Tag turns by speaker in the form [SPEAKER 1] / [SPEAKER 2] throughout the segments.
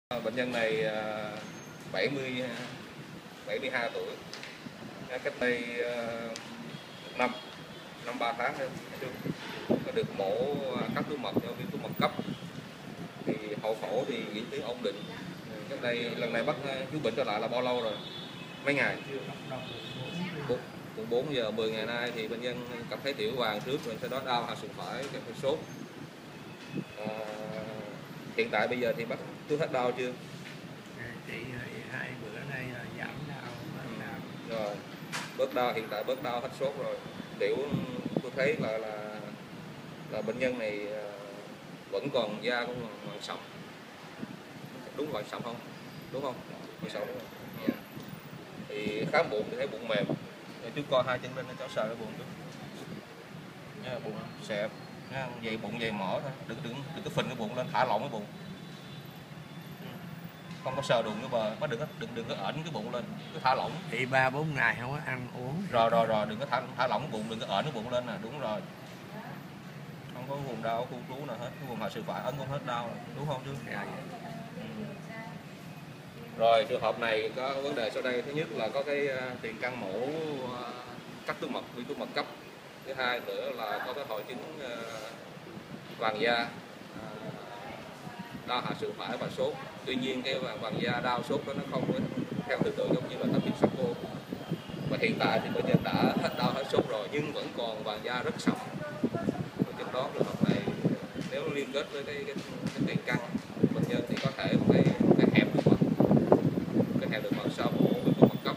[SPEAKER 1] Bệnh nhân này 72 tuổi, cách đây năm 3 tháng nữa có được mổ cắt túi mật do viêm túi mật cấp. Thì hậu phẫu thì diễn tiến ổn định. Cách đây lần này bắt chú bệnh trở lại là bao lâu rồi? Mấy ngày? Cũng 4 giờ 10 ngày nay thì bệnh nhân cảm thấy tiểu vàng trước, rồi sau đó đau hạ sườn phải, kèm theo sốt. Hiện tại bây giờ thì bác thuốc hết đau chưa?
[SPEAKER 2] Chị 2 bữa nay là giảm đau
[SPEAKER 1] Rồi bớt đau, hiện tại bớt đau hết sốt rồi. Tiểu tôi thấy là bệnh nhân này vẫn còn da cũng còn sậm, đúng rồi, sậm không, đúng không? Sậm đúng không? Yeah. Thì khám bụng thì thấy bụng mềm. Chú coi hai chân lên cháu sờ cái bụng chút. Bụng xẹp, dày bụng dày mỡ thôi, đừng có phình cái bụng lên, thả lỏng cái bụng. Không có sờ đụng cái bờ, má đừng có ẩn cái bụng lên, cứ thả lỏng.
[SPEAKER 2] Thì 3-4 ngày không có ăn uống.
[SPEAKER 1] Rồi đừng có thả lỏng cái bụng, đừng có ẩn cái bụng lên nè, đúng rồi. Không có vùng đau khu trú nào hết, cái vùng hạ sườn phải ấn cũng hết đau rồi, đúng không chú?
[SPEAKER 2] Dạ.
[SPEAKER 1] Rồi trường hợp này có vấn đề sau đây. Thứ nhất là có cái tiền căn mổ cắt túi mật, viêm túi mật cấp. Thứ hai nữa là có cái hội chứng vàng da, đau hạ sườn phải và sốt. Tuy nhiên cái vàng da đau sốt đó nó không có theo thứ tự giống như là tấm Sarco. Và hiện tại thì bệnh nhân đã hết đau hết sốt rồi nhưng vẫn còn vàng da rất sậm. Trên đó trường hợp này nếu liên kết với cái tiền căn bệnh nhân thì có thể một cái hẹp đường mật, sau mổ viêm túi mật cấp.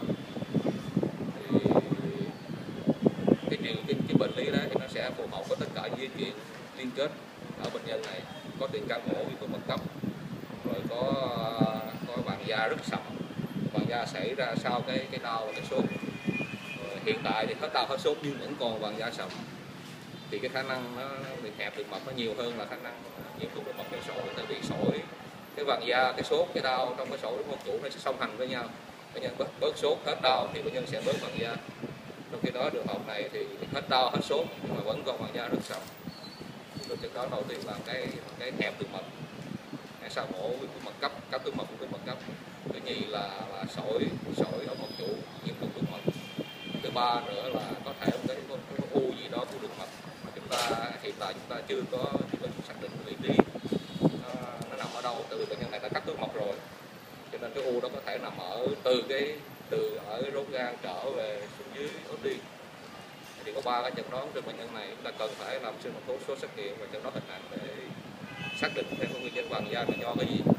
[SPEAKER 1] Thì cái bệnh lý đó thì nó sẽ phù hợp với tất cả di chuyển liên kết ở bệnh nhân này. Có tiền căn mổ viêm túi mật cấp, rồi có vàng da rất sậm, vàng da xảy ra sau cái đau và cái sốt. Rồi hiện tại thì hết đau hết sốt nhưng vẫn còn vàng da sậm, thì cái khả năng nó bị hẹp đường mật nó nhiều hơn là khả năng nhiễm trùng đường mật do sỏi. Tại vì sỏi, cái vàng da, cái sốt, cái đau trong cái sỏi mật chủ nó sẽ song hành với nhau. Bệnh nhân bớt sốt hết đau thì bệnh nhân sẽ bớt vàng da. Trong khi đó trường hợp này thì hết đau hết sốt nhưng mà vẫn còn vàng da rất sậm. Rồi chẩn đoán đầu tiên là cái hẹp đường mật sau mổ viêm túi mật cấp, cắt túi mật, viêm túi mật cấp. Thứ nhì là sỏi ở mật chủ, nhiễm trùng đường mật. Thứ ba nữa là có thể cái u gì đó của đường mật mà hiện tại chúng ta chưa có xác định vị trí nó nằm ở đâu. Tại vì bệnh nhân này đã cắt túi mật rồi, cho nên cái u đó có thể nằm ở từ ở rốn gan trở về xuống dưới ớt đi. Thì có 3 cái chẩn đoán trên bệnh nhân này, chúng ta cần phải làm siêu một số xét nghiệm và chẩn đoán hình ảnh để xác định thêm nguyên nhân vàng da là do cái gì.